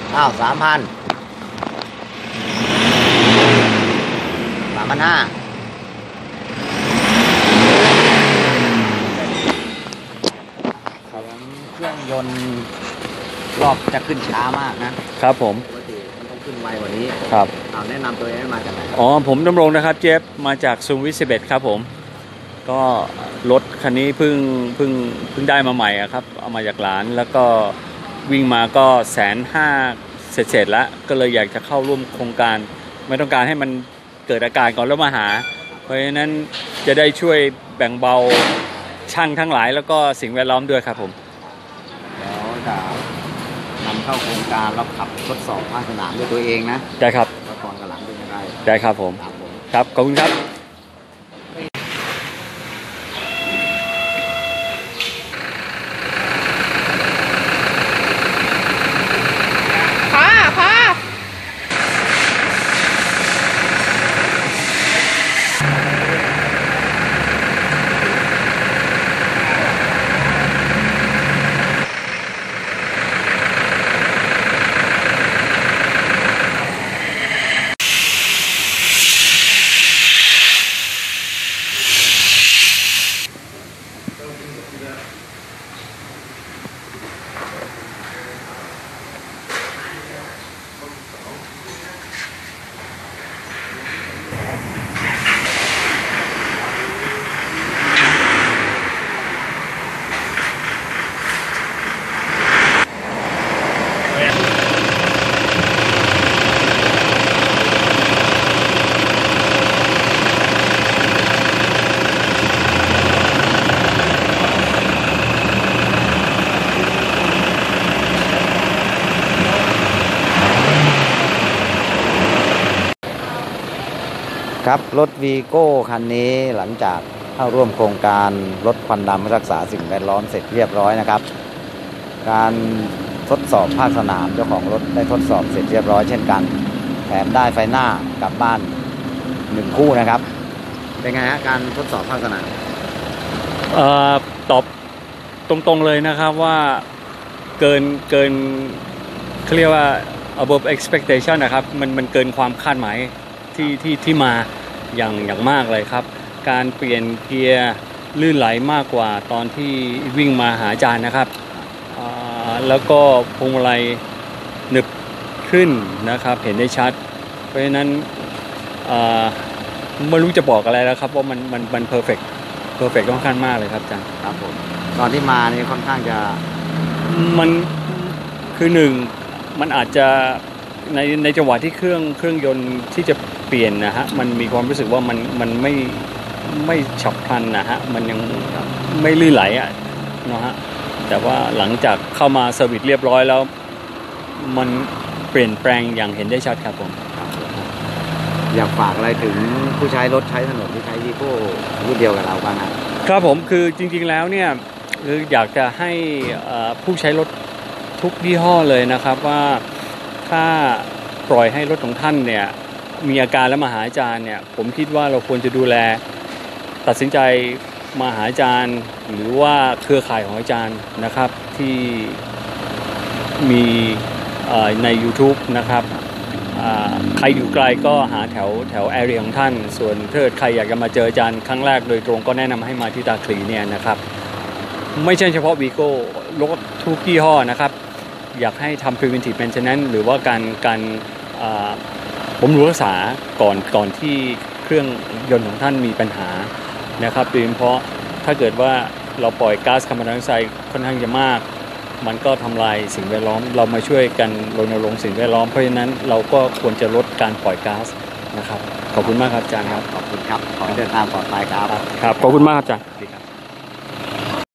3,000 3,500เครื่องยนต์รอบจะขึ้นช้ามากนะครับผมปกติมันต้องขึ้นไวกว่านี้ครับแนะนำตัวเองมาจากไหนผมดำรงนะครับเจฟมาจากซูมวิท11ครับผมก็รถคันนี้เพิ่งได้มาใหม่ครับเอามาจากหลานแล้วก็วิ่งมาก็150,000เสร็จแล้วก็เลยอยากจะเข้าร่วมโครงการไม่ต้องการให้มันเกิดอาการก่อนแล้วมาหาเพราะฉะนั้นจะได้ช่วยแบ่งเบาช่างทั้งหลายแล้วก็สิ่งแวดล้อมด้วยครับผมแล้วจะนำเข้าโครงการแล้วขับทดสอบภาคสนามด้วยตัวเองนะได้ครับแล้วก่อนกับหลังเป็นยังไงได้ครับผมครับขอบคุณครับครับรถวีโก้คันนี้หลังจากเข้าร่วมโครงการลดควันดำรักษาสิ่งแวดล้อมเสร็จเรียบร้อยนะครับการทดสอบภาคสนามเจ้าของรถได้ทดสอบเสร็จเรียบร้อยเช่นกันแถมได้ไฟหน้ากลับบ้าน1คู่นะครับเป็นไงฮะการทดสอบภาคสนามตอบตรงๆเลยนะครับว่าเกินเขาเรียกว่า above expectation นะครับมันเกินความคาดหมายที่มาอย่างมากเลยครับการเปลี่ยนเกียร์ลื่นไหลมากกว่าตอนที่วิ่งมาหาอาจารย์นะครับแล้วก็พวงมาลัยหนึบขึ้นนะครับเห็นได้ชัดเพราะฉะนั้นไม่รู้จะบอกอะไรแล้วครับว่ามันเพอร์เฟกต์ค่อนข้างมากเลยครับอาจารย์ครับผมตอนที่มานี่ค่อนข้างจะมันคือหนึ่งมันอาจจะในจังหวะที่เครื่องยนต์ที่จะเปลี่ยนนะฮะมันมีความรู้สึกว่ามันไม่ฉับพลันนะฮะมันยังไม่ลื่นไหลอ่ะนะฮะแต่ว่าหลังจากเข้ามาเซอร์วิสเรียบร้อยแล้วมันเปลี่ยนแปลงอย่างเห็นได้ชัดครับผมอยากฝากอะไรถึงผู้ใช้รถใช้ถนนที่ใช้วีโก้รุ่นเดียวกับเราบ้างครับผมคือจริงๆแล้วเนี่ยคืออยากจะให้ผู้ใช้รถทุกยี่ห้อเลยนะครับว่าถ้าปล่อยให้รถของท่านเนี่ยมีอาการแล้วมาหาอาจารย์เนี่ยผมคิดว่าเราควรจะดูแลตัดสินใจมาหาอาจารย์หรือว่าเครือข่ายของอาจารย์นะครับที่มีใน YouTube นะครับใครอยู่ไกลก็หาแถวแอเรียของท่านส่วนถ้าใครอยากจะมาเจออาจารย์ครั้งแรกโดยตรงก็แนะนำให้มาที่ตาคลีเนี่ยนะครับไม่ใช่เฉพาะวีโก้รถทุกยี่ห้อนะครับอยากให้ทำ preventive maintenance หรือว่าการบำรุงรักษาก่อนที่เครื่องยนต์ของท่านมีปัญหานะครับโดยเฉพาะถ้าเกิดว่าเราปล่อยก๊าซคาร์บอนไดออกไซด์ค่อนข้างจะมากมันก็ทำลายสิ่งแวดล้อมเรามาช่วยกันรณรงค์สิ่งแวดล้อมเพราะฉะนั้นเราก็ควรจะลดการปล่อยก๊าซนะครับขอบคุณมากครับอาจารย์ครับขอบคุณครับขอให้เดินทางปลอดภัยครับครับขอบคุณมากครับอาจารย์